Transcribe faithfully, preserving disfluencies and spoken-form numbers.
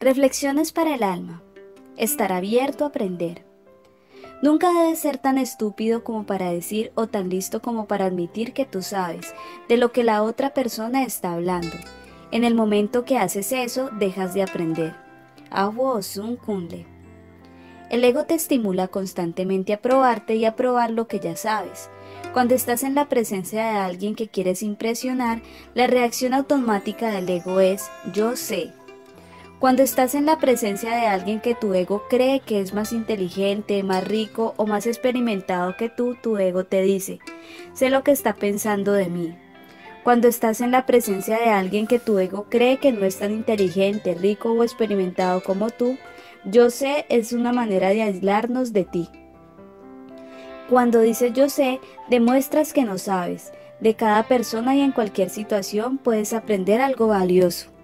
Reflexiones para el alma. Estar abierto a aprender. Nunca debes ser tan estúpido como para decir o tan listo como para admitir que tú sabes de lo que la otra persona está hablando. En el momento que haces eso, dejas de aprender. Awo Sun Kunle. El ego te estimula constantemente a probarte y a probar lo que ya sabes. Cuando estás en la presencia de alguien que quieres impresionar, la reacción automática del ego es yo sé. Cuando estás en la presencia de alguien que tu ego cree que es más inteligente, más rico o más experimentado que tú, tu ego te dice, sé lo que está pensando de mí. Cuando estás en la presencia de alguien que tu ego cree que no es tan inteligente, rico o experimentado como tú, yo sé es una manera de aislarnos de ti. Cuando dices yo sé, demuestras que no sabes. De cada persona y en cualquier situación puedes aprender algo valioso.